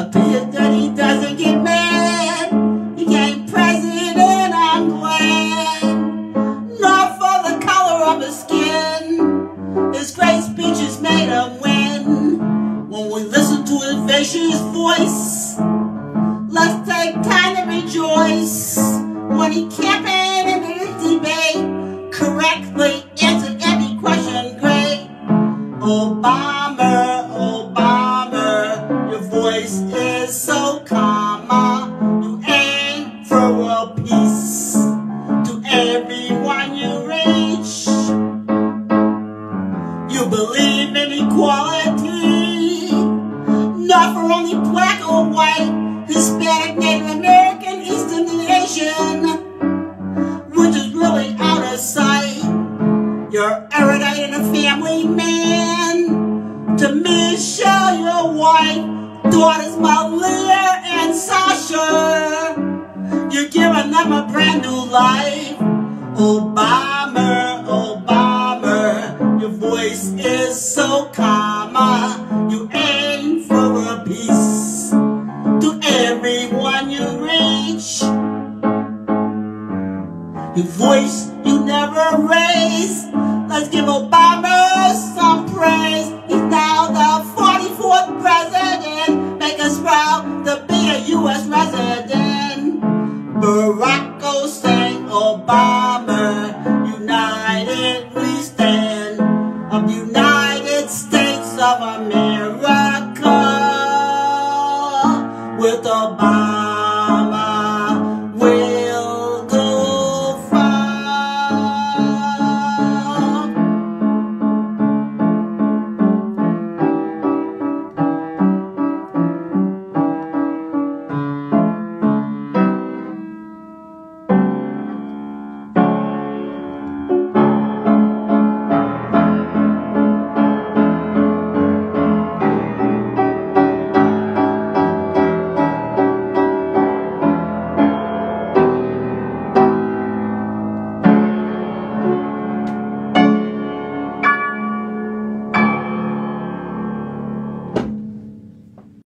appears that he doesn't get mad. He came president, I'm glad. Not for the color of his skin. His great speeches made him win. When we listen to his vicious voice, let's take time to rejoice. When he campaigned in his debate, correctly answered every question great. Obama, Obama, your voice is so calm. You aim for world peace to everyone you reach. You believe in equality, not for only black or white, Hispanic, Native American, Eastern Asian, which is really out of sight. You're erudite and a family man. To Michelle, your wife, daughters Malia and Sasha. You're giving them a brand new life. Obama, Obama, your voice is so calm. You aim for a peace to everyone you reach. Your voice you never raise. Let's give Obama some praise. He's now the 44th president. Make us proud to be a U.S. resident. Barack Hussein Obama, united we stand, of United States of America, with Obama.